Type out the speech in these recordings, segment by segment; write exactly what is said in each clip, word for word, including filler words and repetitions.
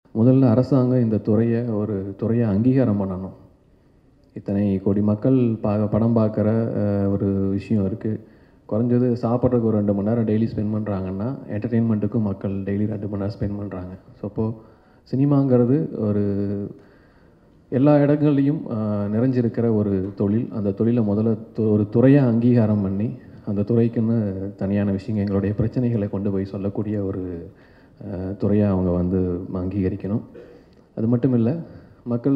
முதல்ல அரசாங்கம் இந்த துறையை ஒரு துறையை அங்கீகாரம் பண்ணணும். இத்தனை கோடி மக்கள் பா படம் பார்க்குற ஒரு விஷயம் இருக்குது. குறைஞ்சது சாப்பிட்றதுக்கு ஒரு ரெண்டு மணி நேரம் டெய்லி ஸ்பெண்ட் பண்ணுறாங்கன்னா, என்டர்டெயின்மெண்ட்டுக்கும் மக்கள் டெய்லி ரெண்டு மணி நேரம் ஸ்பெண்ட் பண்ணுறாங்க. ஸோ அப்போது சினிமாங்கிறது ஒரு எல்லா இடங்கள்லையும் நிறைஞ்சிருக்கிற ஒரு தொழில். அந்த தொழிலை முதல்ல ஒரு துறையை அங்கீகாரம் பண்ணி, அந்த துறைக்குன்னு தனியான விஷயங்கள், எங்களுடைய பிரச்சனைகளை கொண்டு போய் சொல்லக்கூடிய ஒரு துறையை அவங்க வந்து அங்கீகரிக்கணும். அது மட்டும் இல்லை, மக்கள்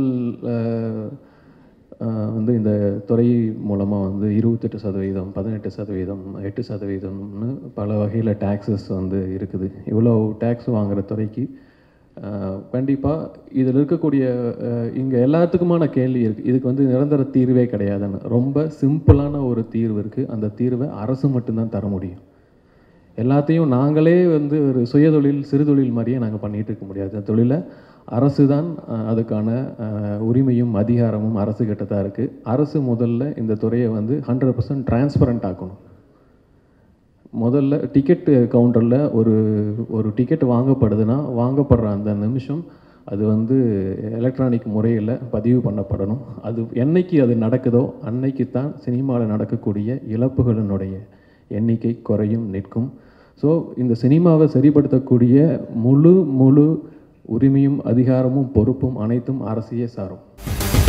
வந்து இந்த துறை மூலமாக வந்து இருபத்தெட்டு சதவீதம் பதினெட்டு சதவீதம் எட்டு சதவீதம்னு பல வகையில் டேக்ஸஸ் வந்து இருக்குது. இவ்வளோ டேக்ஸ் வாங்குகிற துறைக்கு கண்டிப்பாக இதில் இருக்கக்கூடிய இங்கே எல்லாத்துக்குமான கேள்வி இருக்குது. இதுக்கு வந்து நிரந்தர தீர்வே கிடையாதுன்னு. ரொம்ப சிம்பிளான ஒரு தீர்வு இருக்குது. அந்த தீர்வை அரசு மட்டும்தான் தர முடியும். எல்லாத்தையும் நாங்களே வந்து ஒரு சுயதொழில் சிறுதொழில் மாதிரியே நாங்கள் பண்ணிகிட்டு இருக்க முடியாது. அந்த தொழிலை அரசு தான் அதுக்கான உரிமையும் அதிகாரமும் அரசு கிட்ட தான் இருக்குது. அரசு முதல்ல இந்த துறையை வந்து ஹண்ட்ரட் பர்சன்ட் டிரான்ஸ்பரண்ட் ஆக்கணும். முதல்ல டிக்கெட் கவுண்டரில் ஒரு ஒரு டிக்கெட் வாங்கப்படுதுன்னா, வாங்கப்படுற அந்த நிமிஷம் அது வந்து எலக்ட்ரானிக் முறையில் பதிவு பண்ணப்படணும். அது என்னைக்கு அது நடக்குதோ அன்னைக்கு தான் சினிமாவில் நடக்கக்கூடிய இழப்புகளினுடைய எண்ணிக்கை குறையும், நிற்கும். ஸோ இந்த சினிமாவை சரிப்படுத்தக்கூடிய முழு முழு உரிமையும் அதிகாரமும் பொறுப்பும் அனைத்தும் அரசையே சாரும்.